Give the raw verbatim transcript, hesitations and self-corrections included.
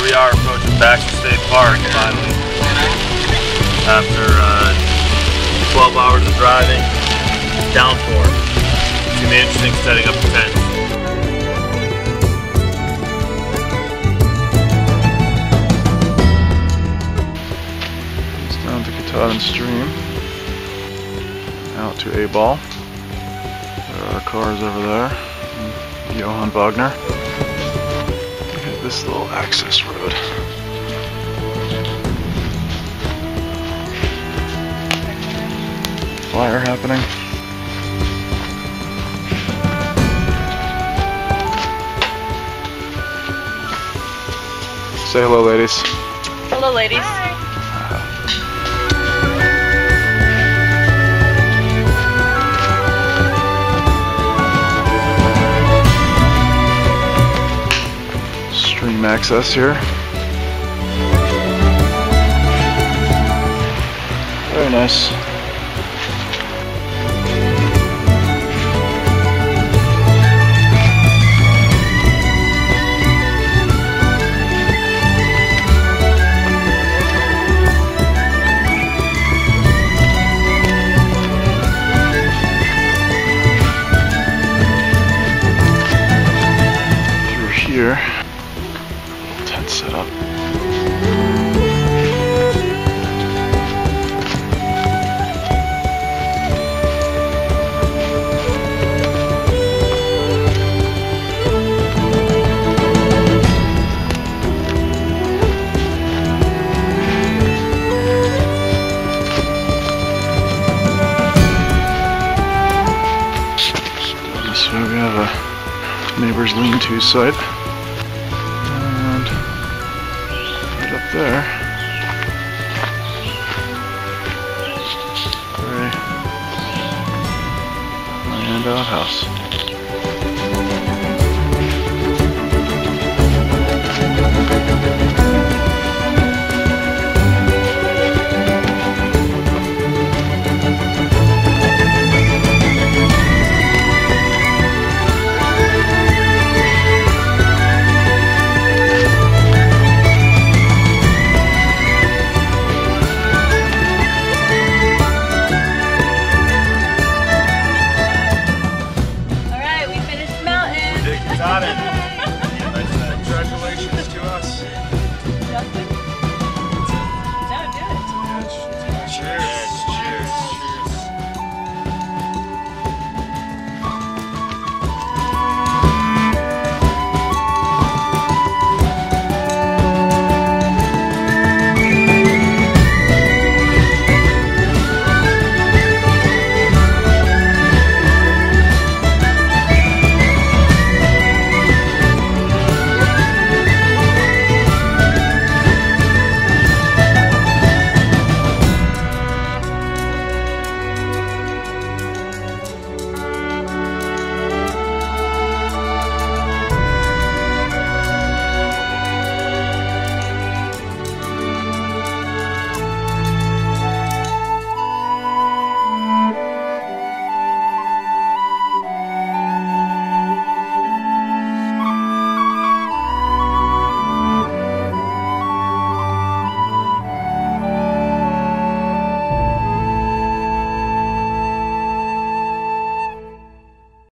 we are approaching Baxter State Park finally. After uh, twelve hours of driving, downpour. It's gonna be interesting setting up the tent. It's down to Katahdin Stream, out to A-Ball. There are cars over there. And Johann Wagner. Look at this little access road. Fire happening. Say hello, ladies. Hello, ladies. Stream access here. Very nice. Here, tent set up. This way we have a neighbor's lean-to site. Up there, very high-end outhouse.